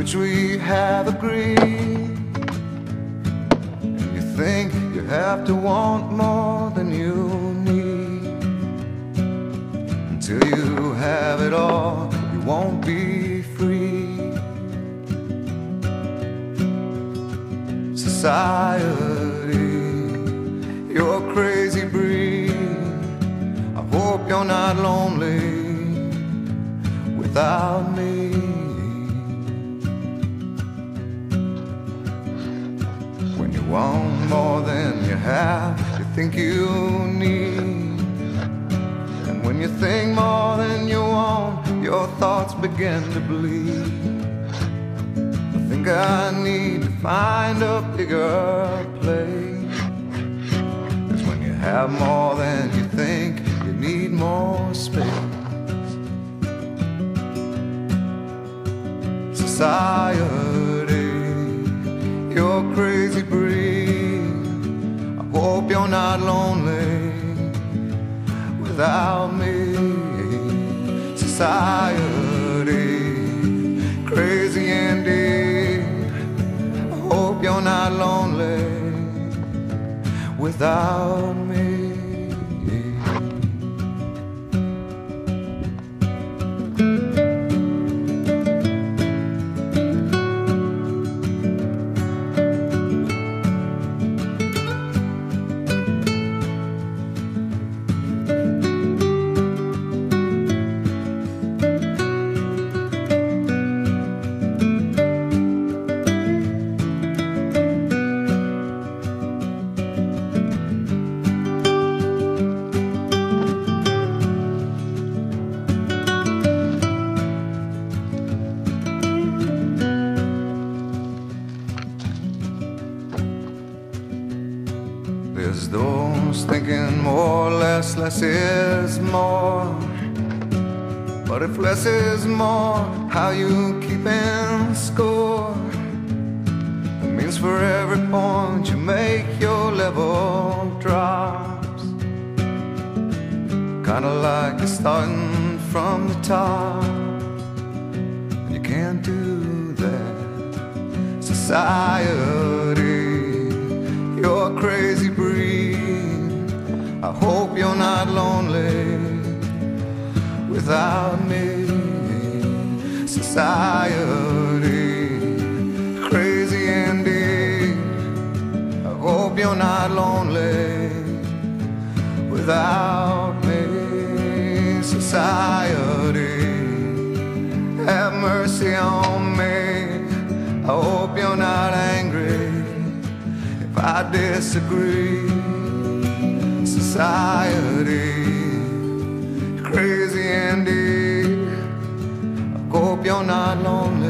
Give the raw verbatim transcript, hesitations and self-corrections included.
which we have agreed. And you think you have to want more than you need. Until you have it all, you won't be free. Society, you're a crazy breed. I hope you're not lonely without me. When you want more than you have, you think you need. And when you think more than you want, your thoughts begin to bleed. I think I need to find a bigger place. 'Cause when you have more than you think, you need more space. Society, you're a crazy breed. I hope you're not lonely without me. Society, crazy indeed. I hope you're not lonely without me. There's those thinking more or less, less is more. But if less is more, how you keeping score? It means for every point you make, your level drops. Kinda like you're starting from the top. You can't do that. Society, you're a crazy breed. I hope you're not lonely without me. Society, crazy indeed. I hope you're not lonely without me. Society, have mercy on me. I hope you're not angry I disagree. Society, crazy indeed. I hope you're not lonely